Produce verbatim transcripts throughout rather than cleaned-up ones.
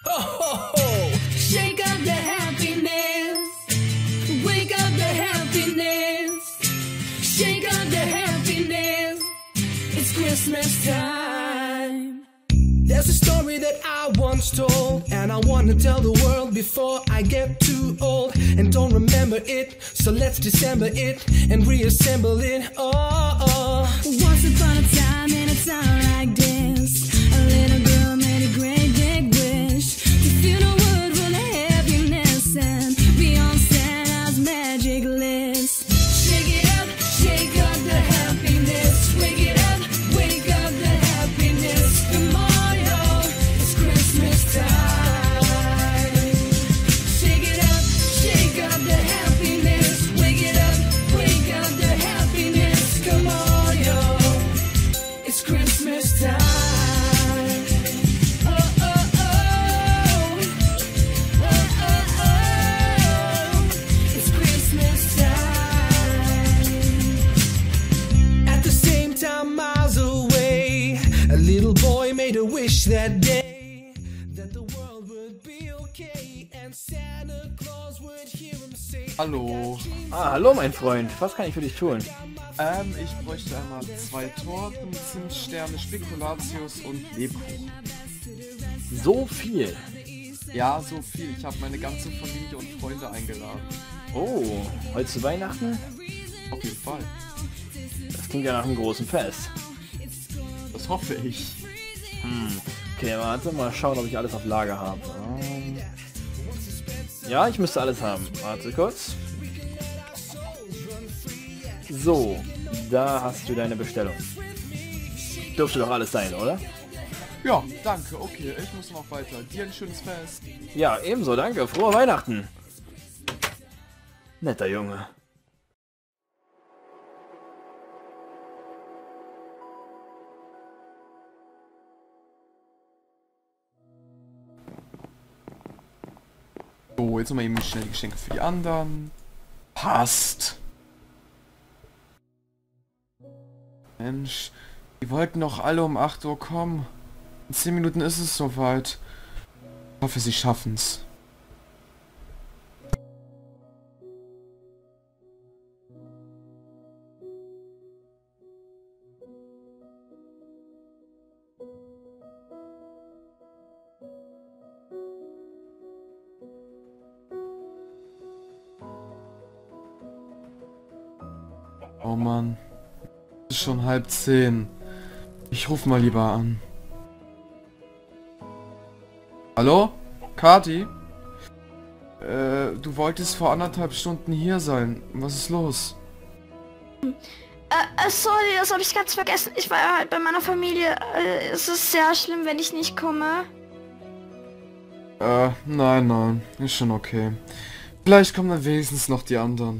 Ho, ho, ho. Shake up the happiness. Wake up the happiness. Shake up the happiness. It's Christmas time. There's a story that I once told, and I want to tell the world before I get too old and don't remember it. So let's dissemble it and reassemble it. Oh, oh. Once upon a time, in a time like this, a little girl made a great big wish to fill the world with happiness and be on Santa's magic list. Shake it up, shake up the happiness. Wake it up, wake up the happiness. Come on, yo, it's Christmas time. Shake it up, shake up the happiness. Wake it up, wake up the happiness. Come on, yo, it's Christmas time. Oh, oh, oh. Oh, oh, oh. It's Christmas time. At the same time, miles away, a little boy made a wish that day that the world would be okay and Santa Claus would hear him say. Hallo. Ah, hallo mein Freund, was kann ich für dich tun? Ähm, ich bräuchte einmal zwei Torten, Zimtsterne, Spekulatius und Lebkuchen. So viel? Ja, so viel. Ich habe meine ganze Familie und Freunde eingeladen. Oh, heute zu Weihnachten? Auf jeden Fall. Das klingt ja nach einem großen Fest. Das hoffe ich. Hm, okay, warte, mal schauen, ob ich alles auf Lager habe. Ähm, Ja, ich müsste alles haben. Warte kurz. So, da hast du deine Bestellung. Dürfte doch alles sein, oder? Ja, danke. Okay, ich muss noch weiter. Dir ein schönes Fest. Ja, ebenso, danke. Frohe Weihnachten. Netter Junge. So, jetzt mal eben schnell die Geschenke für die anderen. Passt. Mensch, die wollten doch alle um acht Uhr kommen. In zehn Minuten ist es soweit. Ich hoffe, sie schaffen's. Oh Mann. Es ist schon halb zehn. Ich ruf mal lieber an. Hallo? Kati? Äh, du wolltest vor anderthalb Stunden hier sein. Was ist los? Äh, äh, sorry, das habe ich ganz vergessen. Ich war ja halt bei meiner Familie. Äh, es ist sehr schlimm, wenn ich nicht komme. Äh, nein, nein. Ist schon okay. Vielleicht kommen dann wenigstens noch die anderen.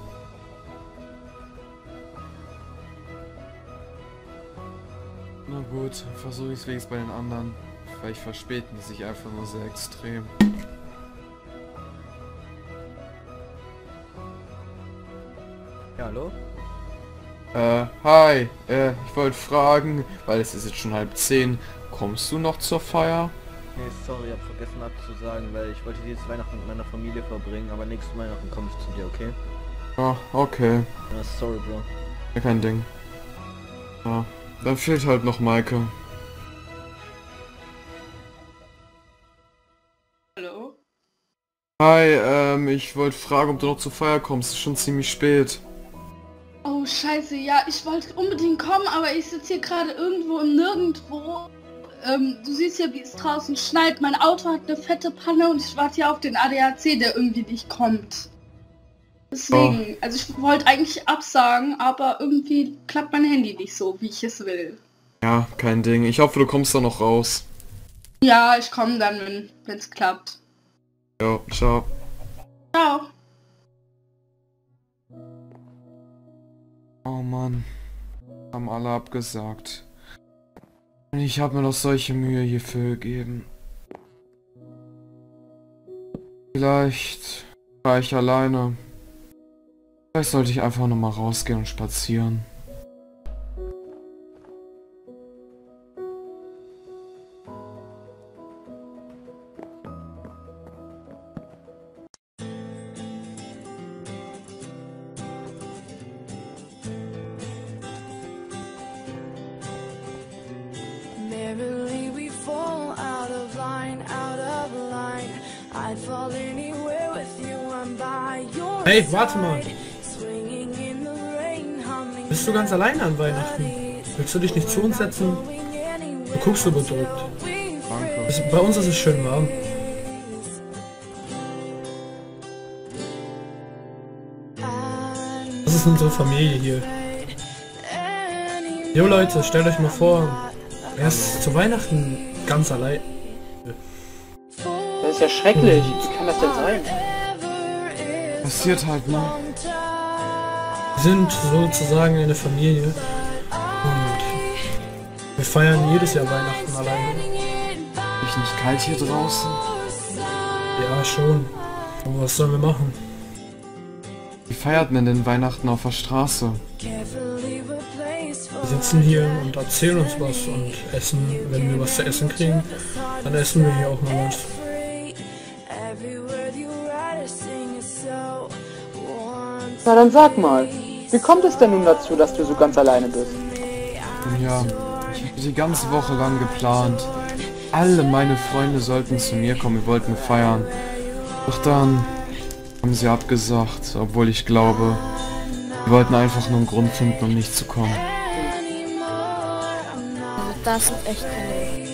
Na gut, versuche ich es wenigstens bei den anderen. Vielleicht verspäten die sich einfach nur sehr extrem. Ja, hallo? Äh, hi. Äh, ich wollte fragen, weil es ist jetzt schon halb zehn. Kommst du noch zur Feier? Nee, sorry, ich hab vergessen abzusagen, weil ich wollte dieses Weihnachten mit meiner Familie verbringen, aber nächstes Weihnachten komme ich zu dir, okay? Ah, okay. Ja, sorry, Bro. Ja, kein Ding. Ja, dann fehlt halt noch Maike. Hallo? Hi, ähm, ich wollte fragen, ob du noch zur Feier kommst. Es ist schon ziemlich spät. Oh, scheiße, ja, ich wollte unbedingt kommen, aber ich sitze hier gerade irgendwo im Nirgendwo. Ähm, du siehst ja, wie es draußen schneit. Mein Auto hat eine fette Panne und ich warte hier auf den A D A C, der irgendwie nicht kommt. Deswegen, also ich wollte eigentlich absagen, aber irgendwie klappt mein Handy nicht so, wie ich es will. Ja, kein Ding. Ich hoffe, du kommst da noch raus. Ja, ich komme dann, wenn es klappt. Ja, ciao. Ciao. Oh Mann. Haben alle abgesagt. Ich habe mir doch solche Mühe hierfür gegeben. Vielleicht war ich alleine. Vielleicht sollte ich einfach noch mal rausgehen und spazieren. Rarely we fall out of line, out of line. I'd fall anywhere with you, I'm by your Hey, warte mal. swinging in the rain, humming. Bist du ganz alleine an Weihnachten? Willst du dich nicht zu uns setzen? Du guckst so bedrückt. Danke. Es, bei uns ist es schön warm. Das ist unsere Familie hier. Jo Leute, stellt euch mal vor, er ist zu Weihnachten ganz allein. Das ist ja schrecklich. Wie kann das denn sein? Passiert halt, ne? Wir sind sozusagen eine Familie und wir feiern jedes Jahr Weihnachten alleine. Ich nicht kalt hier draußen? Ja, schon. Aber was sollen wir machen? Wie feiert man denn Weihnachten auf der Straße? Wir sitzen hier und erzählen uns was und essen, wenn wir was zu essen kriegen, dann essen wir hier auch mal was. Na dann sag mal, wie kommt es denn nun dazu, dass du so ganz alleine bist? Ja, ich habe die ganze Woche lang geplant. Alle meine Freunde sollten zu mir kommen, wir wollten feiern. Doch dann haben sie abgesagt, obwohl ich glaube, wir wollten einfach nur einen Grund finden, um nicht zu kommen. Also das ist echt keine...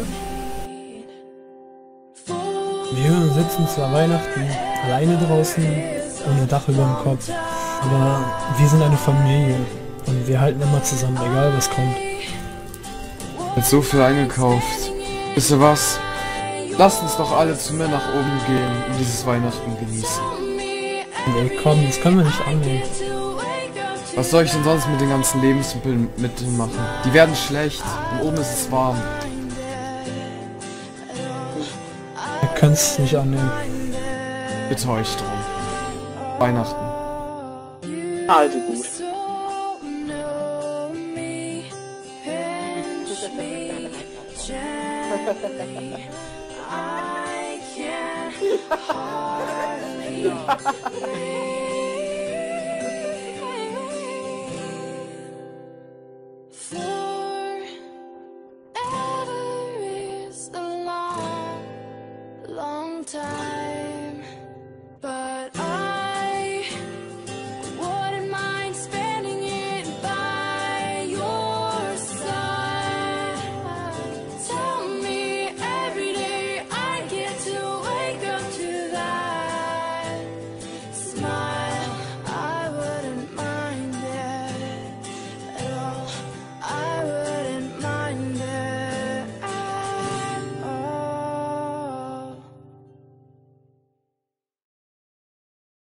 Wir sitzen zwar Weihnachten alleine draußen, ohne Dach über dem Kopf, aber wir sind eine Familie und wir halten immer zusammen, egal was kommt. Jetzt so viel eingekauft. Wisst ihr was? Lasst uns doch alle zu mir nach oben gehen und dieses Weihnachten genießen. Willkommen, das können wir nicht annehmen. Was soll ich denn sonst mit den ganzen Lebensmitteln machen? Die werden schlecht und oben ist es warm. Wir können es nicht annehmen. Bitte euch drum. Weihnachten. Also gut. Forever is a long, long time.